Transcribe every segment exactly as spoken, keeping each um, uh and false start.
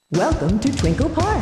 Welcome to Twinkle Park.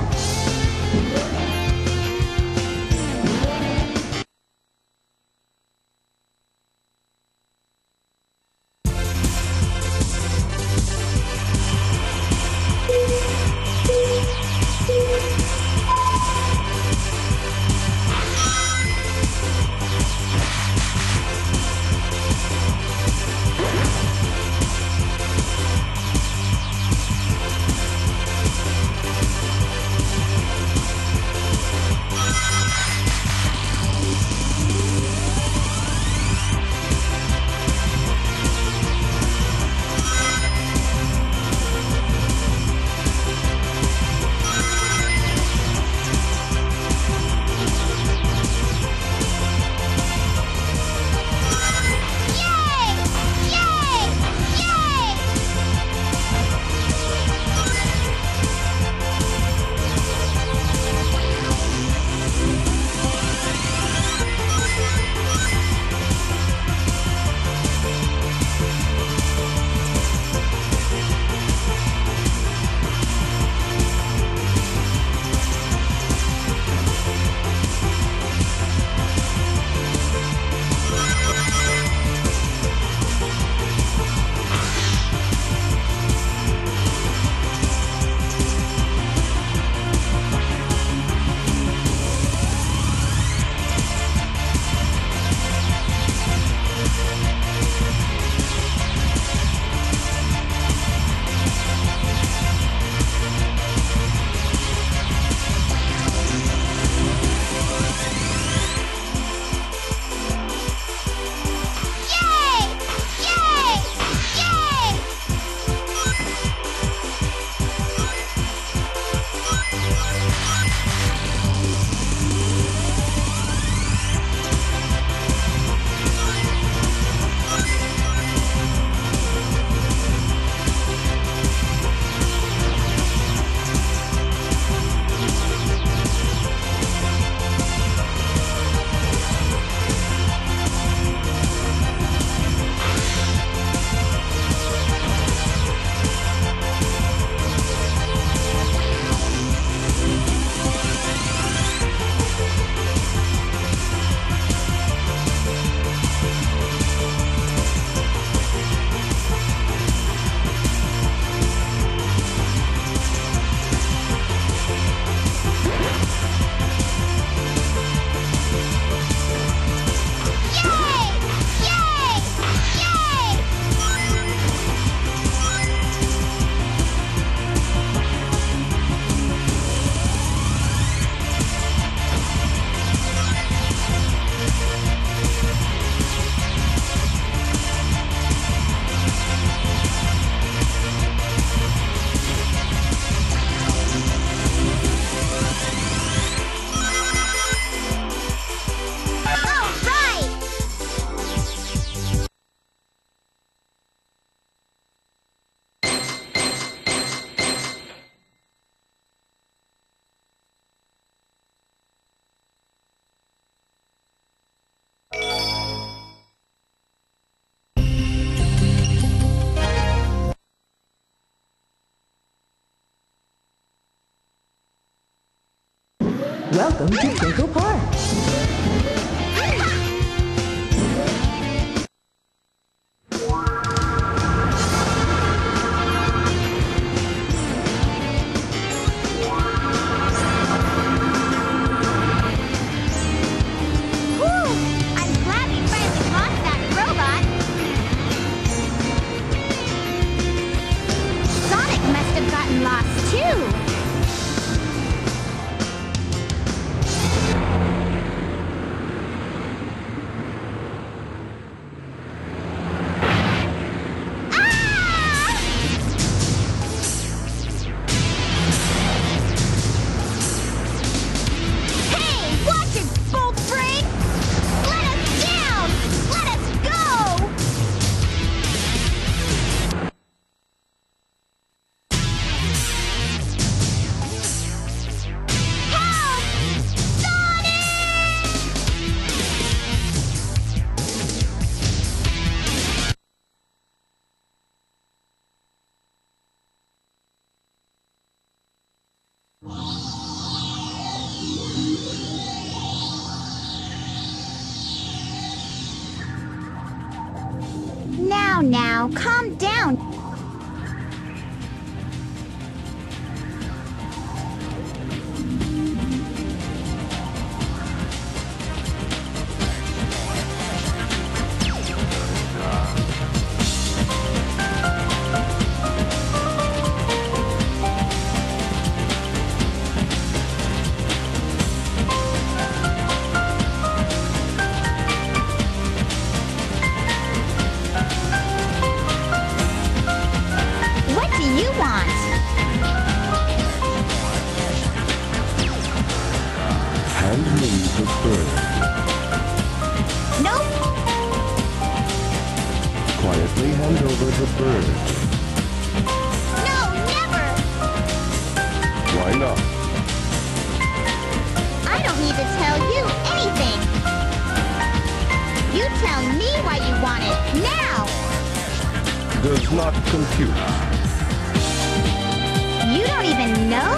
Welcome to Twinkle Park. Lost too. now, calm down. Quietly hand over the bird. No, never! Why not? I don't need to tell you anything. You tell me why you want it, now! Does not compute. You don't even know?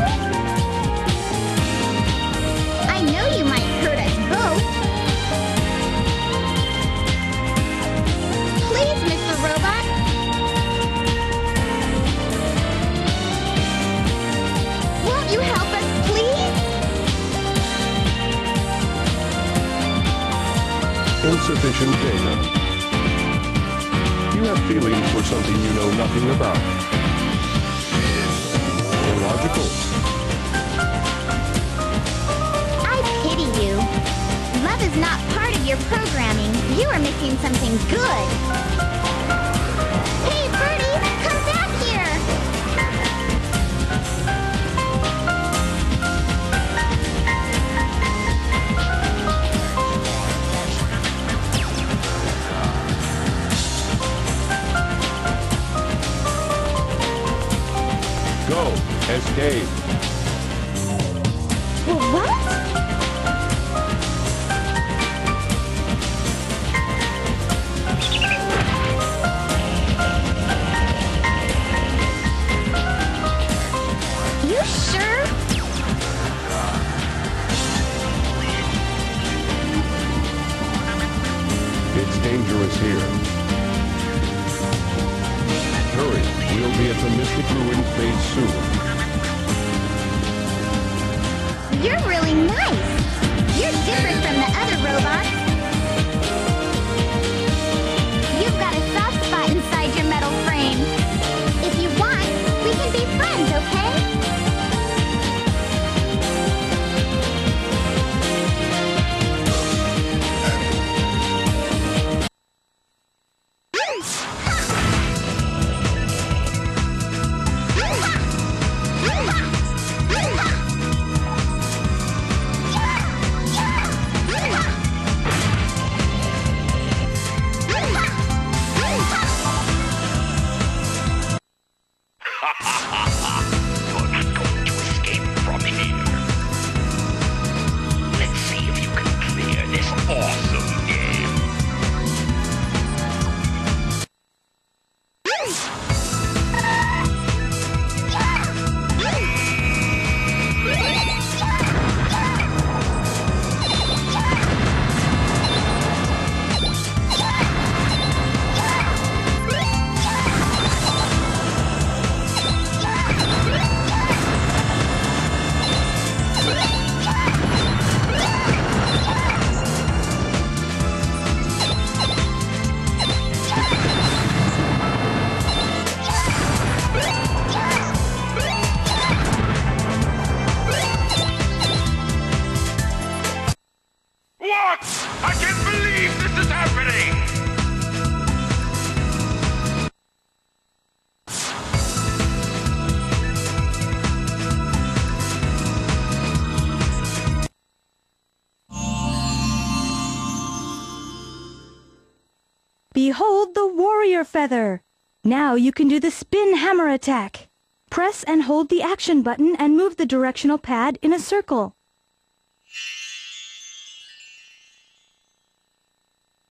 I know you might hurt us both. Please, Mister Robot. Won't you help us, please? Insufficient data. You have feelings for something you know nothing about. Illogical. I pity you. Love is not part of your programming. You are missing something good. Hey, Birdie, come back here! Go. Escape. What? You sure? It's dangerous here. Hurry. We'll be at the Mystic Ruins base soon. You're really nice. You're different from the other robots. You've got a soft spot inside your metal frame. If you want, we can be friends, okay? I can't believe this is happening! Behold the warrior feather! Now you can do the spin hammer attack. Press and hold the action button and move the directional pad in a circle.